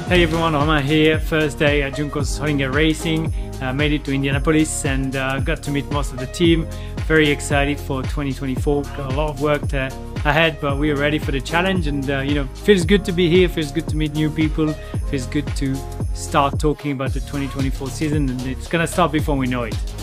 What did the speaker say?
Hey everyone, Romain here. First day at Juncos Hollinger Racing. Made it to Indianapolis and got to meet most of the team. Very excited for 2024. Got a lot of work ahead, but we are ready for the challenge. And feels good to be here. Feels good to meet new people. Feels good to start talking about the 2024 season, and it's gonna start before we know it.